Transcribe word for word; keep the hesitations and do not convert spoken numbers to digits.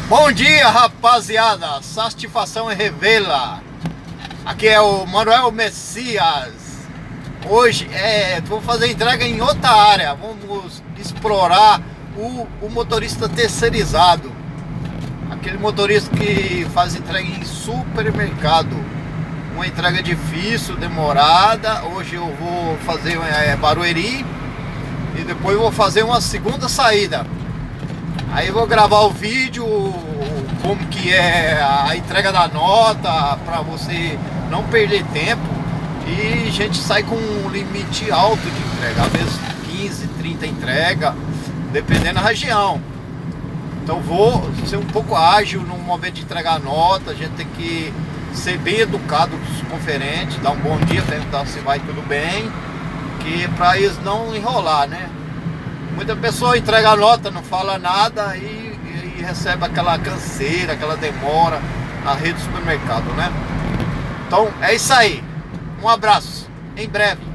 Bom dia, rapaziada, satisfação é revela. Aqui é o Manuel Messias. Hoje é, vou fazer entrega em outra área. Vamos explorar o, o motorista terceirizado, aquele motorista que faz entrega em supermercado. Uma entrega difícil, demorada. Hoje eu vou fazer é, Barueri e depois vou fazer uma segunda saída. Aí vou gravar o vídeo, como que é a entrega da nota, para você não perder tempo. E a gente sai com um limite alto de entrega, às vezes quinze, trinta entrega, dependendo da região. Então vou ser um pouco ágil no momento de entregar a nota. A gente tem que ser bem educado com os conferentes, dar um bom dia, perguntar se vai tudo bem, que para eles não enrolar, né? Muita pessoa entrega a nota, não fala nada e, e recebe aquela canseira, aquela demora na rede do supermercado, né? Então é isso aí. Um abraço. Em breve.